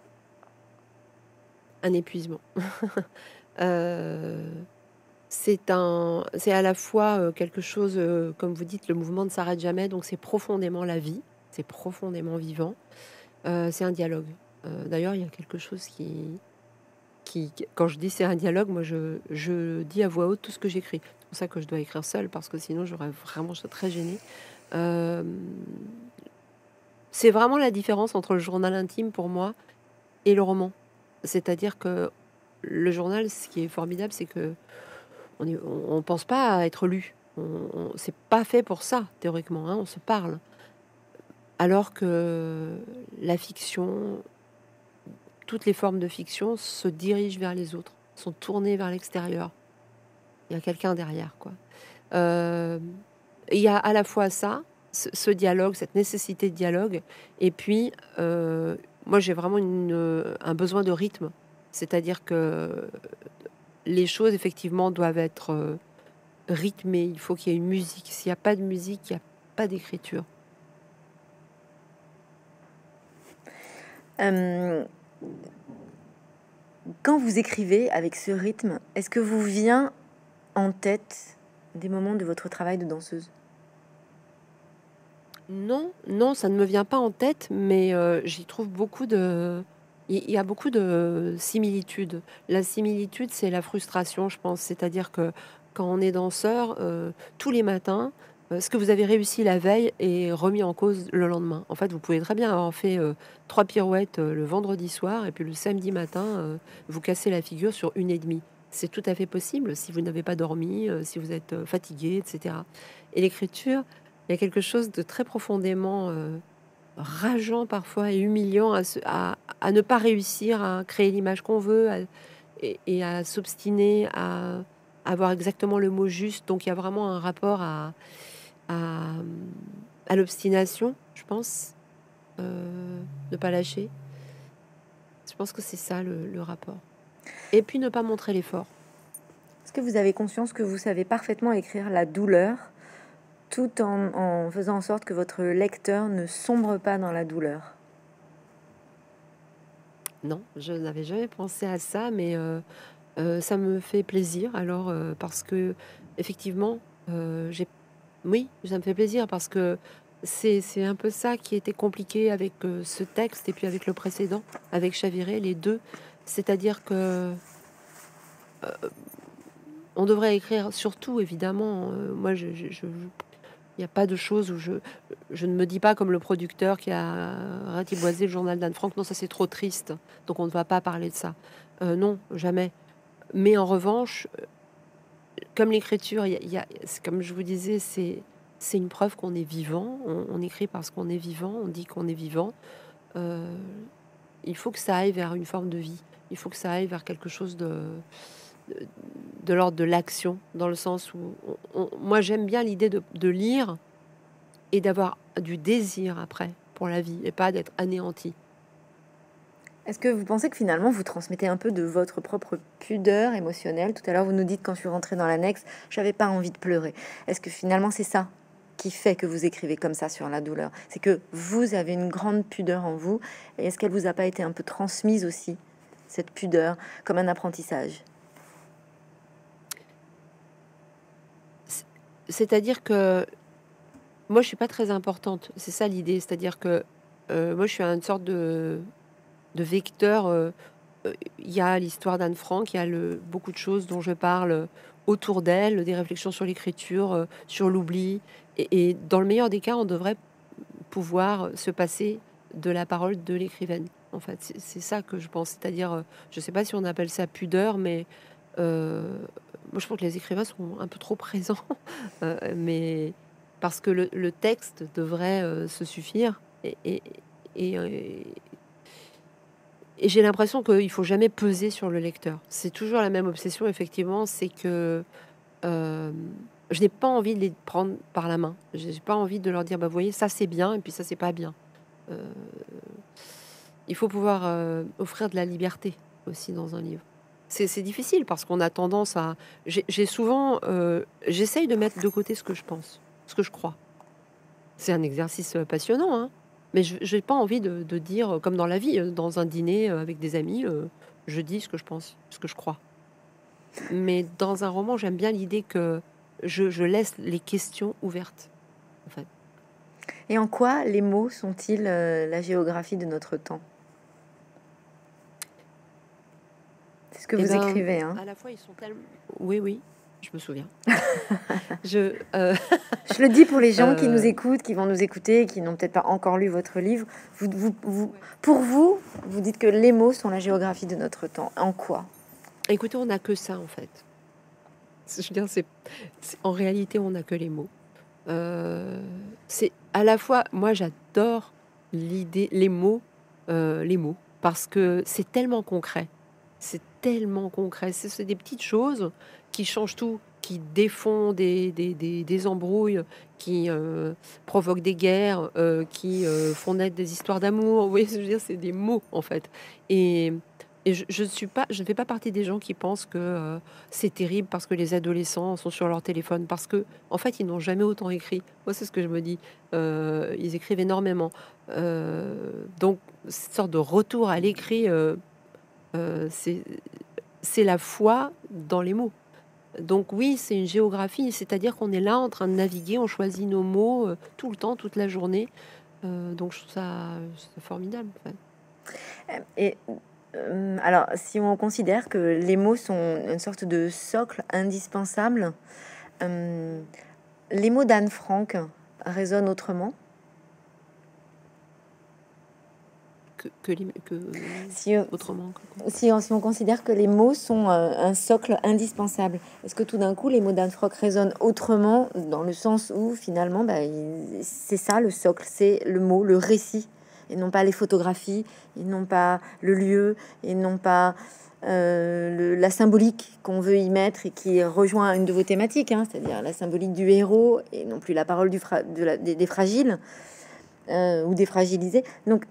Un épuisement. Euh, c'est un, c'est à la fois euh, quelque chose, euh, comme vous dites, le mouvement ne s'arrête jamais, donc c'est profondément la vie, c'est profondément vivant. Euh, c'est un dialogue. Euh, d'ailleurs, il y a quelque chose qui, qui, quand je dis c'est un dialogue, moi je, je dis à voix haute tout ce que j'écris. C'est pour ça que je dois écrire seule, parce que sinon j'aurais vraiment, je serais très gênée. Euh, c'est vraiment la différence entre le journal intime pour moi et le roman. C'est-à-dire que le journal, ce qui est formidable, c'est que on ne on, on pense pas à être lu. On, on- c'est pas fait pour ça, théoriquement, hein, on se parle. Alors que la fiction, toutes les formes de fiction se dirigent vers les autres, sont tournées vers l'extérieur. Il y a quelqu'un derrière, quoi. Euh, il y a à la fois ça, ce, ce dialogue, cette nécessité de dialogue, et puis euh, moi j'ai vraiment une, un besoin de rythme. C'est-à-dire que les choses, effectivement, doivent être euh, rythmées. Il faut qu'il y ait une musique. S'il n'y a pas de musique, il n'y a pas d'écriture. Euh, Quand vous écrivez avec ce rythme, est-ce que vous vient en tête des moments de votre travail de danseuse? Non, non, ça ne me vient pas en tête, mais euh, j'y trouve beaucoup de... Il y a beaucoup de similitudes. La similitude, c'est la frustration, je pense. C'est-à-dire que quand on est danseur, euh, tous les matins, euh, ce que vous avez réussi la veille est remis en cause le lendemain. En fait, vous pouvez très bien avoir fait euh, trois pirouettes euh, le vendredi soir et puis le samedi matin, euh, vous cassez la figure sur une et demie. C'est tout à fait possible si vous n'avez pas dormi, euh, si vous êtes euh, fatigué, et cetera. Et l'écriture, il y a quelque chose de très profondément euh, rageant parfois et humiliant à, se- à- à ne pas réussir à créer l'image qu'on veut à- et, et à s'obstiner à, avoir exactement le mot juste. Donc il y a vraiment un rapport à, à, à l'obstination, je pense, euh, ne pas lâcher. Je pense que c'est ça le, le rapport. Et puis ne pas montrer l'effort. Est-ce que vous avez conscience que vous savez parfaitement écrire la douleur tout en, en faisant en sorte que votre lecteur ne sombre pas dans la douleur? Non, je n'avais jamais pensé à ça, mais euh, euh, ça me fait plaisir. Alors, euh, parce que effectivement, euh, j'ai oui, ça me fait plaisir parce que c'est c'est un peu ça qui était compliqué avec euh, ce texte et puis avec le précédent, avec Chaviré, les deux. C'est-à-dire que on devrait écrire surtout, évidemment. euh, moi, je, je, je- Il n'y a pas de choses où je, je ne me dis pas comme le producteur qui a ratiboisé le journal d'Anne Frank, non, ça c'est trop triste, donc on ne va pas parler de ça. Euh, non, jamais. Mais en revanche, comme l'écriture, il y a- il y a- c'est comme je vous disais, c'est c'est une preuve qu'on est vivant. On, on écrit parce qu'on est vivant, on dit qu'on est vivant. Euh, il faut que ça aille vers une forme de vie. Il faut que ça aille vers quelque chose de, de, de l'ordre de l'action, dans le sens où on- on- moi j'aime bien l'idée de, de lire et d'avoir du désir après pour la vie et pas d'être anéanti. Est-ce que vous pensez que finalement vous transmettez un peu de votre propre pudeur émotionnelle? Tout à l'heure, vous nous dites quand je suis rentrée dans l'annexe, j'avais pas envie de pleurer. Est-ce que finalement c'est ça qui fait que vous écrivez comme ça sur la douleur? C'est que vous avez une grande pudeur en vous. Et est-ce qu'elle vous a pas été un peu transmise aussi, cette pudeur, comme un apprentissage? C- C'est-à-dire que moi je suis pas très importante. C'est ça l'idée. C'est-à-dire que euh, moi je suis une sorte de, de vecteur. euh, euh, Il y a l'histoire d'Anne Frank, il y a le, beaucoup de choses dont je parle autour d'elle, des réflexions sur l'écriture, euh, sur l'oubli. Et, et dans le meilleur des cas, on devrait pouvoir se passer de la parole de l'écrivaine. En fait, c'est c'est ça que je pense. C'est-à-dire, euh, je sais pas si on appelle ça pudeur, mais euh, moi je trouve que les écrivains sont un peu trop présents. Euh, mais parce que le, le texte devrait euh, se suffire. Et, et, et, euh, et j'ai l'impression qu'il faut jamais peser sur le lecteur. C'est toujours la même obsession, effectivement, c'est que euh, je n'ai pas envie de les prendre par la main. J'ai pas envie de leur dire, bah, vous voyez, ça c'est bien, et puis ça c'est pas bien. Euh, il faut pouvoir euh, offrir de la liberté aussi dans un livre. C'est c'est difficile parce qu'on a tendance à... J'ai j'ai souvent... euh, J'essaye de mettre de côté ce que je pense, ce que je crois. C'est un exercice euh, passionnant, hein. Mais je n'ai pas envie de, de dire, euh, comme dans la vie, euh, dans un dîner euh, avec des amis, euh, je dis ce que je pense, ce que je crois. Mais dans un roman, j'aime bien l'idée que je, je laisse les questions ouvertes, en fait. Et en quoi les mots sont-ils euh, la géographie de notre temps? C'est ce que Eh vous ben, écrivez, hein? à la fois, ils sont tellement... Oui, oui, je me souviens. Je, euh, Je le dis pour les gens qui nous euh, écoutent, qui vont nous écouter, qui n'ont peut-être pas encore lu votre livre. Vous, vous, vous- ouais. pour vous, vous dites que les mots sont la géographie de notre temps. En quoi? Écoutez, on n'a que ça, en fait. Je veux dire, c'est, c'est- en réalité, on n'a que les mots. Euh, c'est à la fois, moi, j'adore l'idée, les mots, euh, les mots, parce que c'est tellement concret. C'est tellement concret. C'est c'est des petites choses qui changent tout, qui défont des, des, des, des embrouilles, qui euh, provoquent des guerres, euh, qui euh, font naître des histoires d'amour. Vous voyez ce que je veux dire? C'est des mots, en fait. Et, et je, je suis pas, je ne fais pas partie des gens qui pensent que euh, c'est terrible parce que les adolescents sont sur leur téléphone, parce que en fait, ils n'ont jamais autant écrit. Moi, c'est ce que je me dis. Euh, ils écrivent énormément. Euh, donc, cette sorte de retour à l'écrit, euh, euh, c'est c'est la foi dans les mots. Donc oui, c'est une géographie, c'est-à-dire qu'on est là en train de naviguer, on choisit nos mots euh, tout le temps, toute la journée. Euh, donc je trouve ça, c'est formidable. En fait. Et euh, alors, si on considère que les mots sont une sorte de socle indispensable, euh, les mots d'Anne Frank résonnent autrement. Que, que, les- que Si, euh, autrement. Que quoi. si, on, si on considère que les mots sont euh, un socle indispensable, est-ce que tout d'un coup les mots d'Anne Frank résonnent autrement dans le sens où finalement, bah, il- c'est ça le socle, c'est le mot, le récit, et non pas les photographies, et non pas le lieu, et non pas euh, le- la symbolique qu'on veut y mettre et qui rejoint une de vos thématiques, hein, c'est-à-dire la symbolique du héros et non plus la parole du fra- de la- des, des fragiles euh, ou des fragilisés. Donc,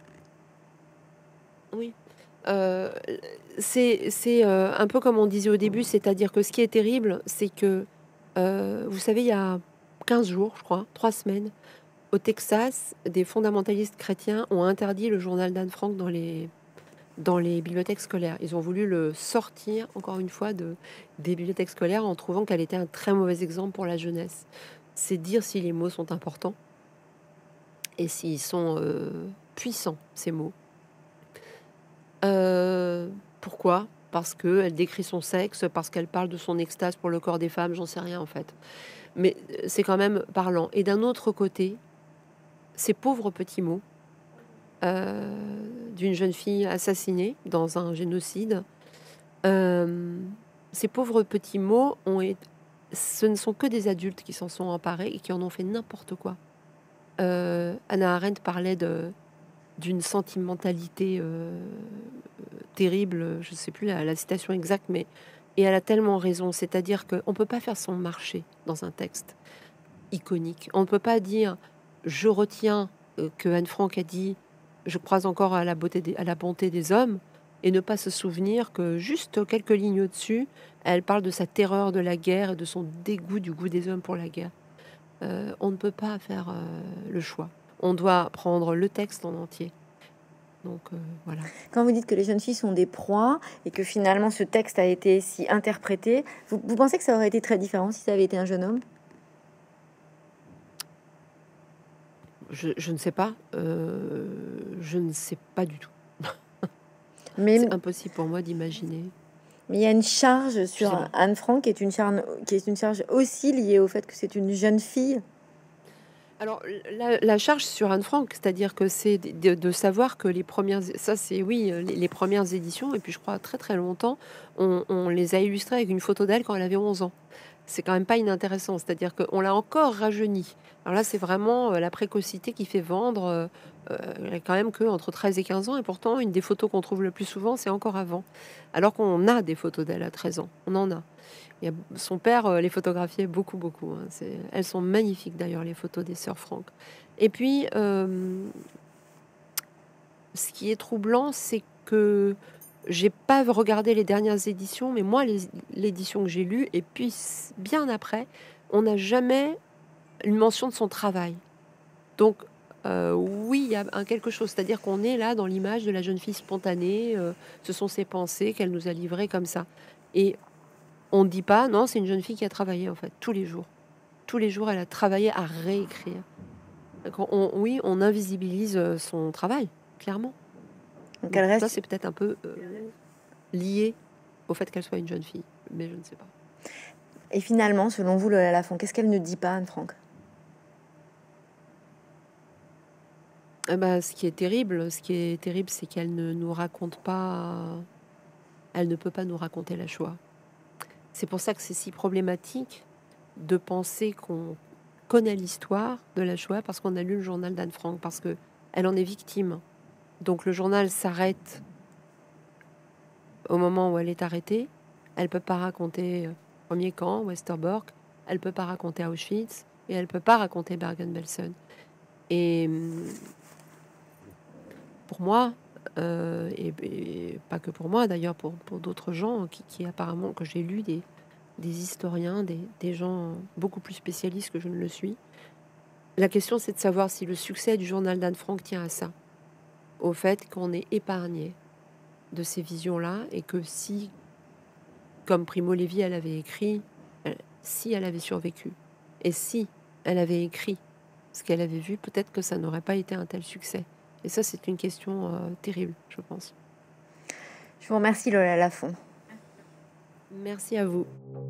Oui. Euh, c'est c'est euh, un peu comme on disait au début, c'est-à-dire que ce qui est terrible, c'est que, euh, vous savez, il y a quinze jours, je crois, trois semaines, au Texas, des fondamentalistes chrétiens ont interdit le journal d'Anne Frank dans les, dans les bibliothèques scolaires. Ils ont voulu le sortir, encore une fois, de, des bibliothèques scolaires en trouvant qu'elle était un très mauvais exemple pour la jeunesse. C'est dire si les mots sont importants et s'ils sont euh, puissants, ces mots. Euh, pourquoi? parce qu'elle décrit son sexe, parce qu'elle parle de son extase pour le corps des femmes, j'en sais rien en fait. Mais euh, c'est quand même parlant. Et d'un autre côté, ces pauvres petits mots euh, d'une jeune fille assassinée dans un génocide, euh, ces pauvres petits mots ont été, ce ne sont que des adultes qui s'en sont emparés et qui en ont fait n'importe quoi. Euh, Hannah Arendt parlait de, d'une sentimentalité euh, terrible, je ne sais plus la, la citation exacte, mais et elle a tellement raison, c'est-à-dire qu'on ne peut pas faire son marché dans un texte iconique. On ne peut pas dire, je retiens euh, que Anne Frank a dit, je crois encore à la, beauté des- à la bonté des hommes, et ne pas se souvenir que juste quelques lignes au-dessus, elle parle de sa terreur de la guerre et de son dégoût du goût des hommes pour la guerre. Euh, on ne peut pas faire euh, le choix. On doit prendre le texte en entier. Donc euh, voilà. Quand vous dites que les jeunes filles sont des proies et que finalement ce texte a été si interprété, vous, vous pensez que ça aurait été très différent si ça avait été un jeune homme? Je, je ne sais pas. Euh, je ne sais pas du tout. Mais C'est impossible pour moi d'imaginer. mais il y a une charge Je sais sur pas. Anne Frank qui est une charge, qui est une charge aussi liée au fait que c'est une jeune fille. Alors, la, la charge sur Anne Frank, c'est-à-dire que c'est de, de- de savoir que les premières, ça c'est oui, euh, les, les premières éditions, et puis je crois très très longtemps, on, on les a illustrées avec une photo d'elle quand elle avait onze ans. C'est quand même pas inintéressant, c'est-à-dire qu'on l'a encore rajeunie. Alors là, c'est vraiment euh, la précocité qui fait vendre, euh, euh, elle a quand même que entre treize et quinze ans, et pourtant, une des photos qu'on trouve le plus souvent, c'est encore avant. Alors qu'on a des photos d'elle à treize ans, on en a. Il y a, son père euh, les photographiait beaucoup, beaucoup. Hein. C'est, elles sont magnifiques d'ailleurs, les photos des sœurs Franck. Et puis, euh, ce qui est troublant, c'est que j'ai pas regardé les dernières éditions, mais moi, les- l'édition que j'ai lue, et puis s- bien après, on n'a jamais une mention de son travail. Donc, euh, oui, il y a un quelque chose, c'est-à-dire qu'on est là dans l'image de la jeune fille spontanée, euh, ce sont ses pensées qu'elle nous a livrées comme ça. Et on ne dit pas, non, c'est une jeune fille qui a travaillé en fait, tous les jours. Tous les jours, elle a travaillé à réécrire. Donc, on- oui, on invisibilise euh, son travail, clairement. Donc Bon, elle ça, reste. c'est peut-être un peu euh, lié au fait qu'elle soit une jeune fille, mais je ne sais pas. Et finalement, selon vous, Lola Lafont, qu'est-ce qu'elle ne dit pas, Anne Frank? Eh ben, ce qui est terrible, ce qui est terrible, c'est qu'elle ne nous raconte pas, elle ne peut pas nous raconter la Shoah. C'est pour ça que c'est si problématique de penser qu'on connaît l'histoire de la Shoah parce qu'on a lu le journal d'Anne Frank, parce que elle en est victime. Donc le journal s'arrête au moment où elle est arrêtée. Elle peut pas raconter euh, premier camp, Westerbork. Elle peut pas raconter Auschwitz et elle peut pas raconter Bergen-Belsen. Et hum, pour moi, euh, et, et pas que pour moi d'ailleurs, pour, pour d'autres gens qui, qui apparemment que j'ai lu des, des historiens, des, des gens beaucoup plus spécialistes que je ne le suis. La question, c'est de savoir si le succès du journal d'Anne Frank tient à ça, au fait qu'on est épargné de ces visions-là et que si, comme Primo Levi, elle avait écrit, elle- si elle avait survécu et si elle avait écrit ce qu'elle avait vu, peut-être que ça n'aurait pas été un tel succès. Et ça, c'est une question euh, terrible, je pense. Je vous remercie, Lola Lafont. Merci à vous.